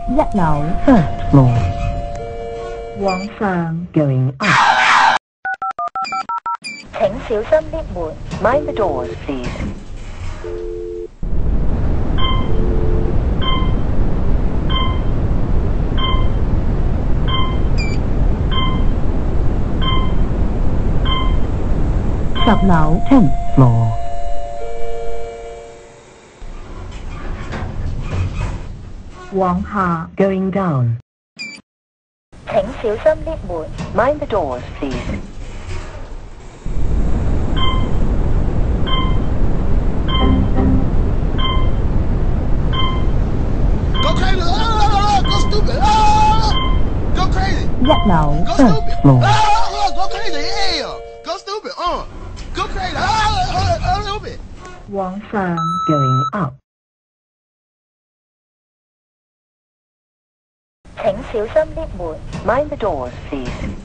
1樓 First floor. 往上 Going up. 請小心 lift 門 ，Mind the doors, please. 10樓 10th floor. 往下 Going down. 請小心 lift 門，Mind the doors, please. 1樓 First floor. Go crazy, hell! Go stupid, go crazy, stupid. 往上 Going up. 請小心 lift 門，Mind the doors, please.